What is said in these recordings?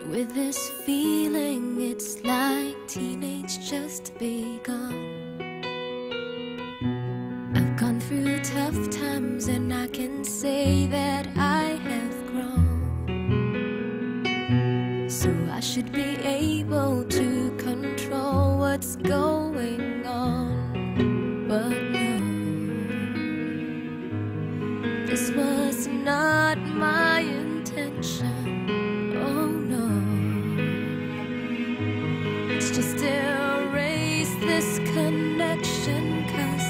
With this feeling, it's like teenage just begun. I've gone through tough times and I can say that I have grown. So I should be able to control what's going on. But no, this was not my intention. Oh no, let's just erase this connection, 'cause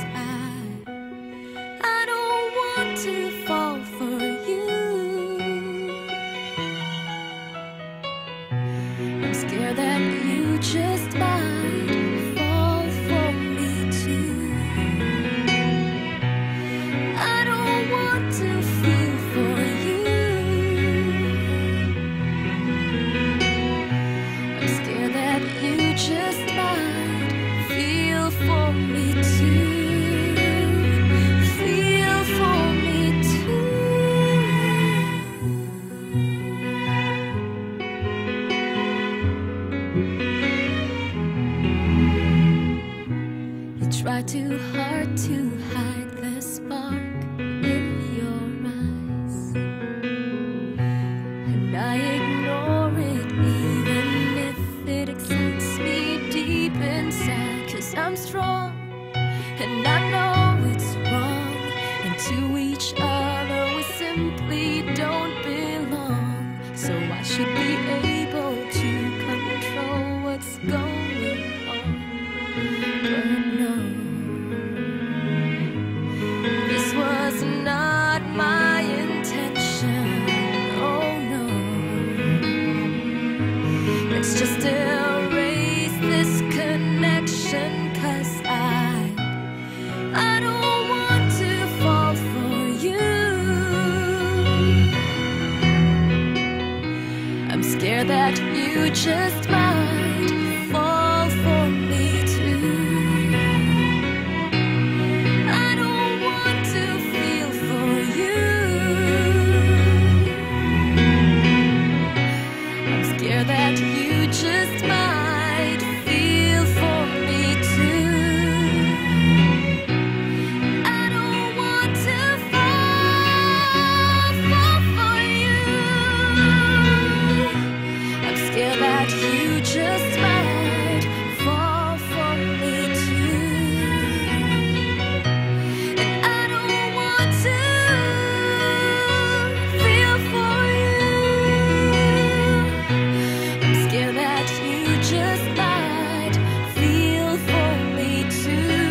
I don't want to fall for you. I'm scared that you just might fall for me too. I don't want to feel for you. I'm scared that you just might feel for me too. Feel for me too. You try too hard to hide the spark in your eyes, and I ignore it even if it excites me deep inside. 'Cause I'm strong and I know it's wrong, and to each other we simply don't belong. So I should be able to control what's going on. But no, this was not my intention. Oh no, let's just erase this connection, 'cause I don't want to fall for you. I'm scared that you just might fall for me too. I don't want to feel for you. I'm scared that you just might feel for me too. I don't want to fall for you. I'm scared that you just might fall for me too. And I don't want to feel for you. I'm scared that you just might feel for me too.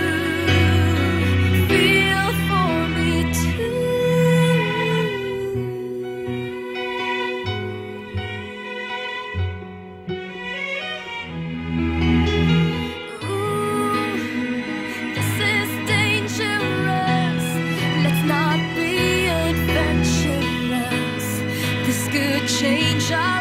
Feel for me too. Ooh, this is dangerous. Let's not be adventurous. This could change our